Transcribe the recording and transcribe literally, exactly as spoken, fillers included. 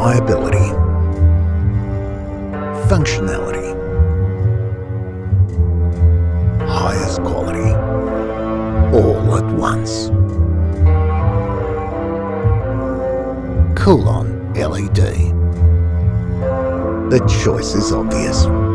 reliability, functionality, highest quality, all at once. Coolon L E D. The choice is obvious.